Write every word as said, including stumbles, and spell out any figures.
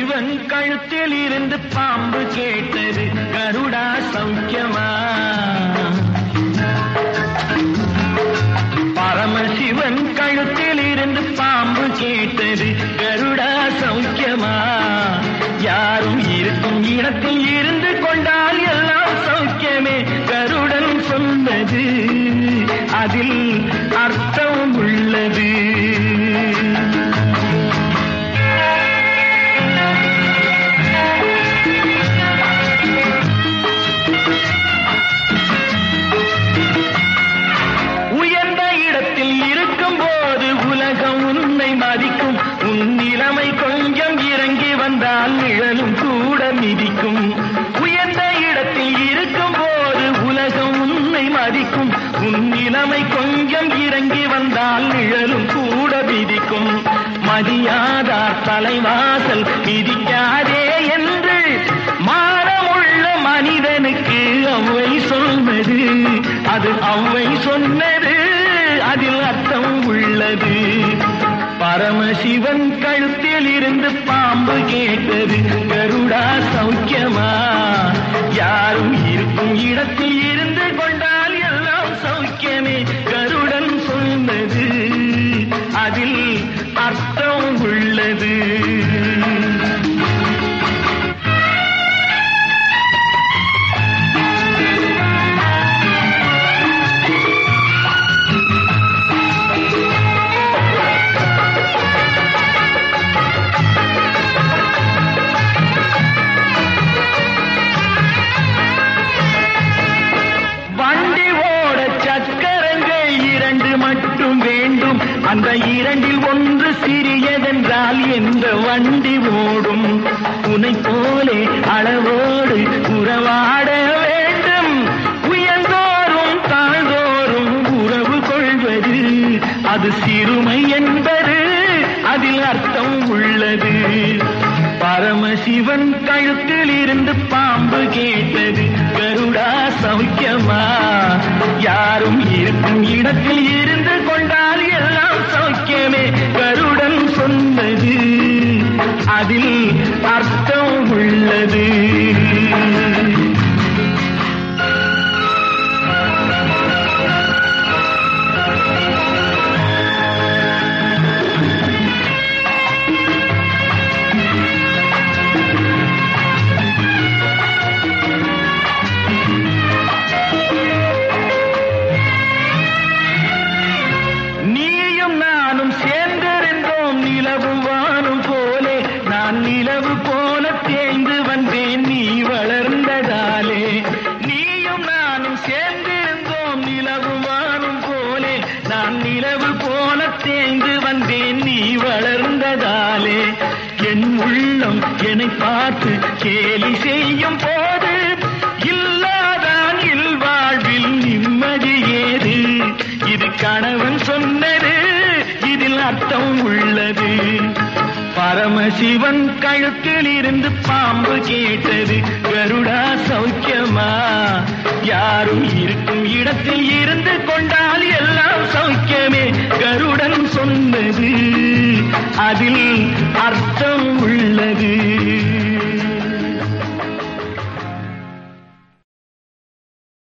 பரமசிவன் கழுத்தில் இருந்து பாம்பு கேட்டது, கருடா சௌக்கியமா? பரமசிவன் கழுத்தில் இருந்து பாம்பு கேட்டது, கருடா சௌக்கியமா? யாரும் இருக்கும் இடத்தில் இருந்து கொண்டால் எல்லாம் சௌக்கியமே, கருடன் சொன்னது அதில் அர்த்தம் உள்ளது. உயர்ந்த இடத்தில் இருக்கும் போது உலகம் உன்னை மதிக்கும், உன் நிலைமை கொஞ்சம் இறங்கி வந்தால் நிழலும் கூட மிதிக்கும். உயர்ந்த இடத்தில் இருக்கும் போது உலகம் உன்னை மதிக்கும், உன் நிலைமை கொஞ்சம் இறங்கி வந்தால் நிழலும் கூட மிதிக்கும். மதியாதார் தலைவாசல் மிதிக்காதே என்று மானமுள்ள மனிதனுக்கு அவ்வை சொன்னது, அது அவ்வை சொன்னது அதில் அர்த்தம் உள்ளது. பரமசிவன் கழுத்தில் இருந்து பாம்பு கேட்டது, கருடா சௌக்கியமா? யாரும் இருக்கும் இடத்தில் இருந்து கொண்டால் எல்லாம் சௌக்கியமே, கருடன் சொன்னது அதில் அர்த்தம் உள்ளது. மட்டும் வேண்டும், அந்த இரண்டில் ஒன்று சிறியதென்றால் என்ற வண்டி ஓடும். உனை போலே அளவோடு உறவாட வேண்டும், உயர்ந்தோறும் தாழ்ந்தோறும் உறவு கொள்வது அது சிறுமை என்பது அதில் அர்த்தம் உள்ளது. பரமசிவன் கழுத்தில் இருந்து பாம்பு கேட்டது, கருடா சௌக்கியமா? யாரும் இருக்கும் இடத்தில் இருந்து கொண்டால் எல்லாம் சௌக்கியமே, கருடன் சொன்னது அதில் அர்த்தம் உள்ளது. நிலவு போல தேய்ந்து வந்தேன் நீ வளர்ந்ததாலே, நீயும் நானும் சேர்ந்திருந்தோம் நிலவு வானும் போலே, நான் நிலவு போல தேய்ந்து வந்தேன் நீ வளர்ந்ததாலே. என் உள்ளம் என்னை பார்த்து கேலி செய்யும் போது இல்லாதான் இல்வாழ்வில் நிம்மதி ஏது, இது கணவன் சொன்னது இதில் அர்த்தம் உள்ளது. பரமசிவன் கழுத்தில் இருந்து பாம்பு கேட்டது, கருடா சௌக்கியமா? யாரும் இருக்கும் இடத்தில் இருந்து கொண்டால் எல்லாம் சௌக்கியமே, கருடன் சொன்னது அதில்